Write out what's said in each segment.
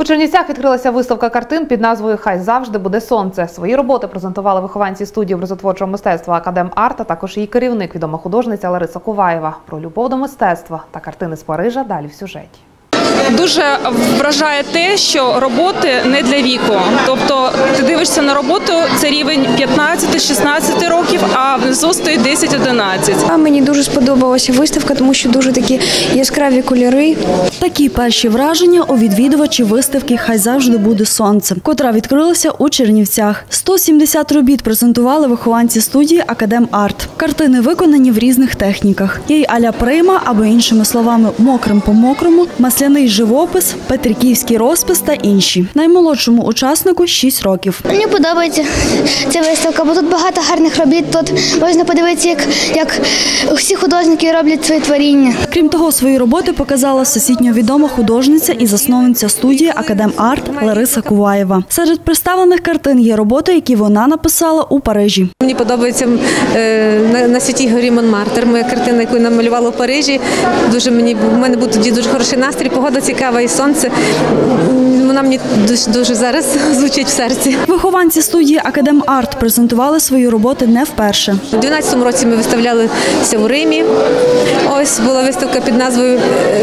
У Чернівцях відкрилася виставка картин під назвою «Хай завжди буде сонце». Свої роботи презентували вихованці студії образотворчого мистецтва «Академ Арт», а також її керівник, відома художниця Лариса Куваєва. Про любов до мистецтва та картини з Парижа далі в сюжеті. Дуже вражає те, що роботи не для віку. Тобто ти дивишся на роботу, це рівень 15-16 років, а внизу стоїть 10-11. Мені дуже сподобалася виставка, тому що дуже такі яскраві кольори. Такі перші враження у відвідувачів виставки «Хай завжди буде сонце», котра відкрилася у Чернівцях. 170 робіт презентували вихованці студії «Академ Арт». Картини виконані в різних техніках. Є й а-ля прийма, або іншими словами «мокрим по мокрому», масляний живопис, петриківський розпис та інші. Наймолодшому учаснику 6 років. Мені подобається ця виставка, бо тут багато гарних робіт. Тут можна подивитися, як всі художники роблять свої творіння. Крім того, свої роботи показала всесвітньо відома художниця і засновниця студії «Академ Арт» Лариса Куваєва. Серед представлених картин є роботи, які вона написала у Парижі. Мені подобається на Святій горі Монмартр, моя картина, яку я намалювала в Парижі. У мене був тоді дуже хороший настрій, погода цікава і сонце. Вона мені дуже зараз звучить в серці. Вихованці студії «Академ Арт» презентували свої роботи не вперше. У 2012 році ми виставлялися у Римі. Ось була виставка під назвою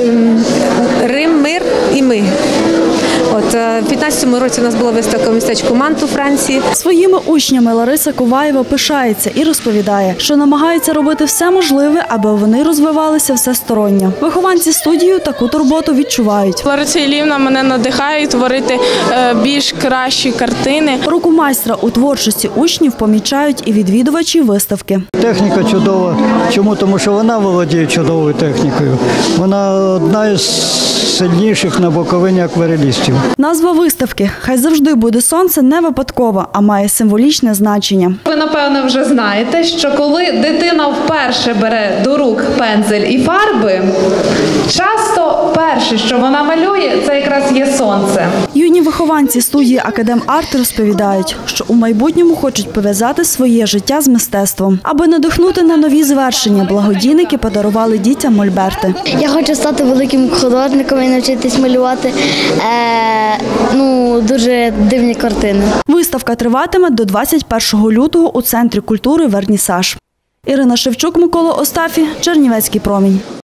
«Рим, мир і ми». У 2015 році у нас була виставка в містечку Манту, Франції. Своїми учнями Лариса Куваєва пишається і розповідає, що намагається робити все можливе, аби вони розвивалися всесторонньо. Вихованці студії таку турботу відчувають. Лариса Іллівна мене надихає творити більш кращі картини. Руку майстра у творчості учнів помічають і відвідувачі виставки. Техніка чудова. Чому? Тому що вона володіє чудовою технікою. Вона одна із сильніших на Буковині акварелістів. Назва виставки «Хай завжди буде сонце» не випадкова, а має символічне значення. Ви, напевно, вже знаєте, що коли дитина вперше бере до рук пензель і фарби, часто перше, що вона малює, це якраз є сонце. Юні вихованці студії «Академ Арт» розповідають, що у майбутньому хочуть пов'язати своє життя з мистецтвом. Аби надихнути на нові звершення, благодійники подарували дітям мольберти. Я хочу стати великим художником і навчитись малювати дуже дивні картини. Виставка триватиме до 21 лютого у Центрі культури «Вернісаж». Ірина Шевчук, Микола Остафій, Чернівецький промінь.